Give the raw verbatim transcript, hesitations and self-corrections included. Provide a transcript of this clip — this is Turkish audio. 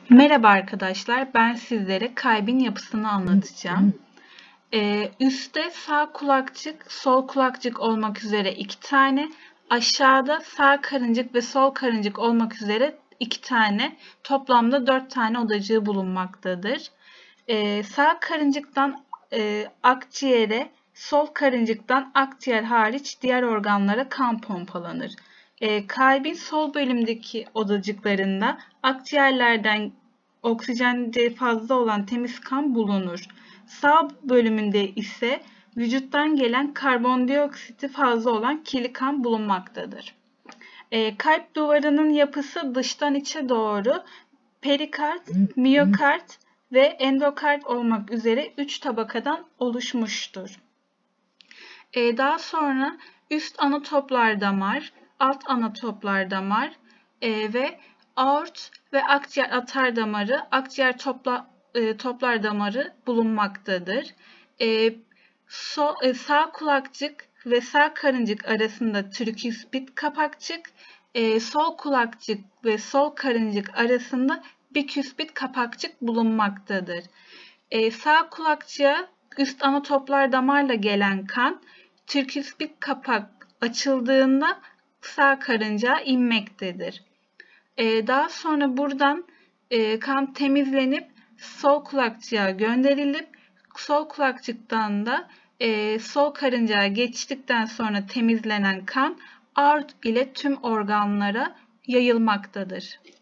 Merhaba arkadaşlar, ben sizlere kalbin yapısını anlatacağım. Ee, üstte sağ kulakçık, sol kulakçık olmak üzere iki tane, aşağıda sağ karıncık ve sol karıncık olmak üzere iki tane, toplamda dört tane odacığı bulunmaktadır. Ee, sağ karıncıktan e, akciğere, sol karıncıktan akciğer hariç diğer organlara kan pompalanır. E, kalbin sol bölümdeki odacıklarında akciğerlerden oksijende fazla olan temiz kan bulunur. Sağ bölümünde ise vücuttan gelen karbondioksiti fazla olan kirli kan bulunmaktadır. E, kalp duvarının yapısı dıştan içe doğru perikard, miyokard ve endokard olmak üzere üç tabakadan oluşmuştur. E, daha sonra üst ana toplar damar, alt ana toplar damar e, ve aort ve akciğer atar damarı, akciğer topla, e, toplar damarı bulunmaktadır. E, so, e, sağ kulakçık ve sağ karıncık arasında triküspit kapakçık, e, sol kulakçık ve sol karıncık arasında biküspit kapakçık bulunmaktadır. E, sağ kulakçığa üst ana toplar damarla gelen kan, triküspit kapak açıldığında sağ karıncağa inmektedir. Ee, daha sonra buradan e, kan temizlenip sol kulakçığa gönderilip sol kulakçıktan da e, sol karıncağa geçtikten sonra temizlenen kan aort ile tüm organlara yayılmaktadır.